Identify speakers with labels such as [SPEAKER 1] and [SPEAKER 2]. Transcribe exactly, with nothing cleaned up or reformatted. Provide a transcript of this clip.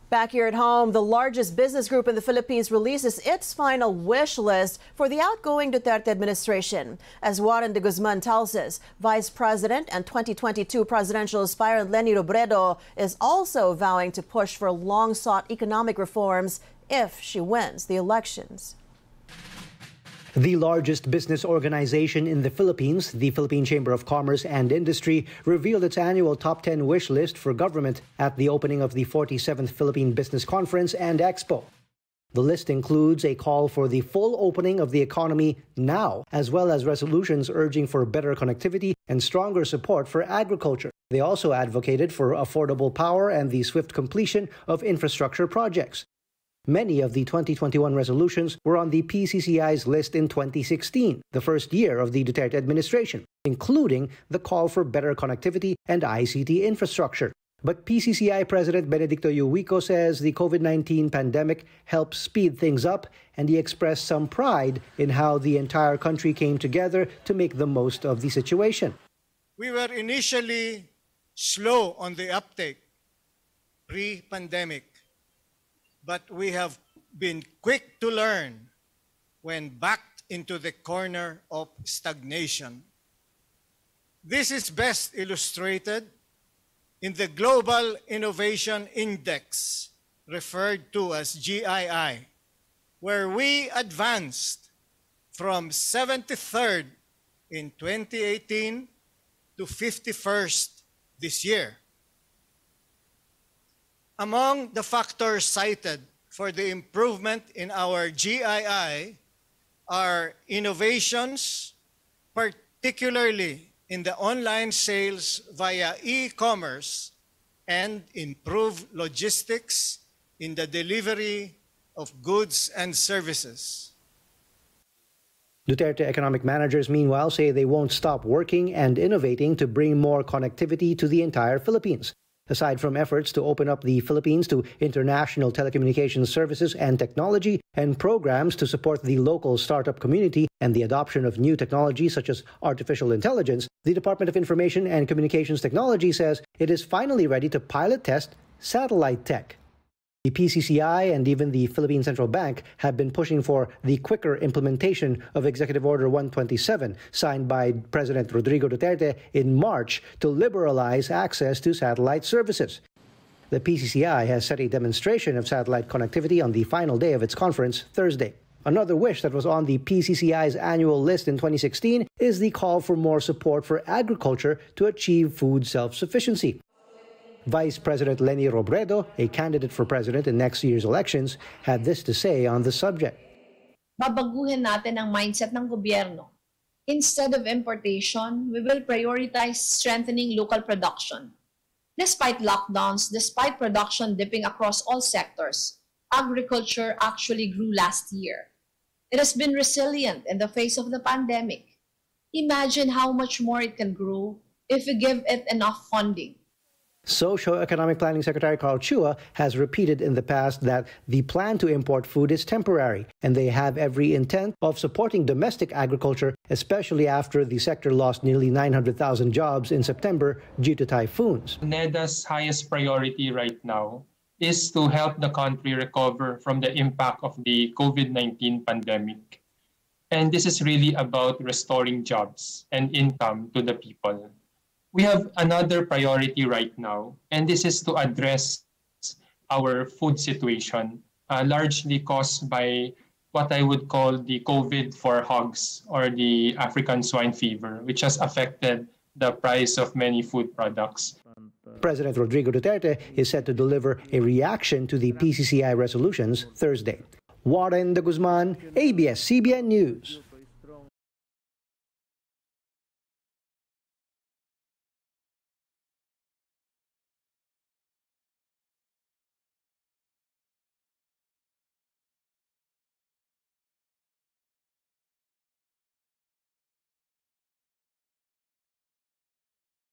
[SPEAKER 1] Back here at home, the largest business group in the Philippines releases its final wish list for the outgoing Duterte administration. As Warren de Guzman tells us, Vice President and twenty twenty-two presidential aspirant Leni Robredo is also vowing to push for long-sought economic reforms if she wins the elections.
[SPEAKER 2] The largest business organization in the Philippines, the Philippine Chamber of Commerce and Industry, revealed its annual top ten wish list for government at the opening of the forty-seventh Philippine Business Conference and Expo. The list includes a call for the full opening of the economy now, as well as resolutions urging for better connectivity and stronger support for agriculture. They also advocated for affordable power and the swift completion of infrastructure projects. Many of the twenty twenty-one resolutions were on the P C C I's list in twenty sixteen, the first year of the Duterte administration, including the call for better connectivity and I C T infrastructure. But P C C I President Benedicto Uwico says the COVID nineteen pandemic helped speed things up, and he expressed some pride in how the entire country came together to make the most of the situation.
[SPEAKER 3] We were initially slow on the uptake pre-pandemic, but we have been quick to learn when backed into the corner of stagnation. This is best illustrated in the Global Innovation Index, referred to as G I I, where we advanced from seventy-third in twenty eighteen to fifty-first this year. Among the factors cited for the improvement in our G I I are innovations, particularly in the online sales via e-commerce, and improved logistics in the delivery of goods and services.
[SPEAKER 2] Duterte economic managers, meanwhile, say they won't stop working and innovating to bring more connectivity to the entire Philippines. Aside from efforts to open up the Philippines to international telecommunications services and technology, and programs to support the local startup community and the adoption of new technology such as artificial intelligence, the Department of Information and Communications Technology says it is finally ready to pilot test satellite tech. The P C C I and even the Philippine Central Bank have been pushing for the quicker implementation of Executive Order one twenty-seven, signed by President Rodrigo Duterte in March to liberalize access to satellite services. The P C C I has set a demonstration of satellite connectivity on the final day of its conference, Thursday. Another wish that was on the P C C I's annual list in twenty sixteen is the call for more support for agriculture to achieve food self-sufficiency. Vice President Leni Robredo, a candidate for president in next year's elections, had this to say on the subject.
[SPEAKER 4] Babaguhin natin ang mindset ng gobyerno. Instead of importation, we will prioritize strengthening local production. Despite lockdowns, despite production dipping across all sectors, agriculture actually grew last year. It has been resilient in the face of the pandemic. Imagine how much more it can grow if we give it enough funding.
[SPEAKER 2] Socio-Economic Planning Secretary Carl Chua has repeated in the past that the plan to import food is temporary, and they have every intent of supporting domestic agriculture, especially after the sector lost nearly nine hundred thousand jobs in September due to typhoons.
[SPEAKER 5] NEDA's highest priority right now is to help the country recover from the impact of the COVID nineteen pandemic. And this is really about restoring jobs and income to the people. We have another priority right now, and this is to address our food situation, uh, largely caused by what I would call the COVID for hogs or the African swine fever, which has affected the price of many food products.
[SPEAKER 2] President Rodrigo Duterte is set to deliver a reaction to the P C C I resolutions Thursday. Warren de Guzman, A B S C B N News.